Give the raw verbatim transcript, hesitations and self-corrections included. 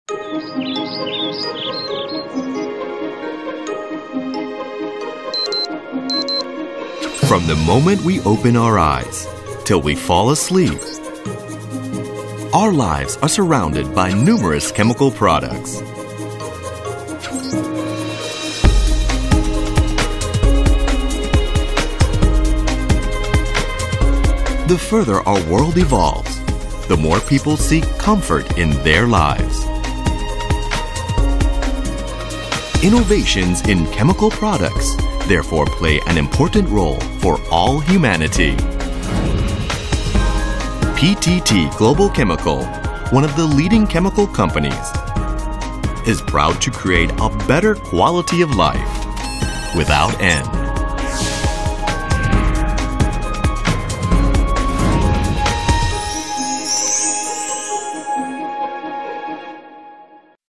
From the moment we open our eyes till we fall asleep, our lives are surrounded by numerous chemical products. The further our world evolves, the more people seek comfort in their lives. Innovations in chemical products therefore play an important role for all humanity. P T T Global Chemical, one of the leading chemical companies, is proud to create a better quality of life without end.